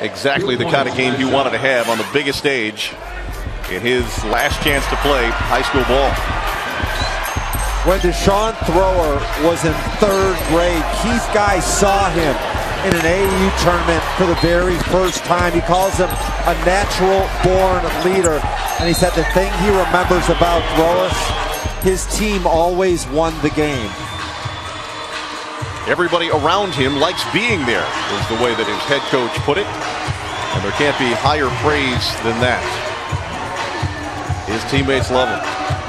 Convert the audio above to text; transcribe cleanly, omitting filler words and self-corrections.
exactly the kind of game he wanted to have on the biggest stage in his last chance to play high school ball. When Deshaun Thrower was in 3rd grade, Keith Guy saw him in an AAU tournament for the very first time. He calls him a natural-born leader, and he said the thing he remembers about Thrower, his team always won the game. Everybody around him likes being there, is the way that his head coach put it, and there can't be higher praise than that. His teammates love him.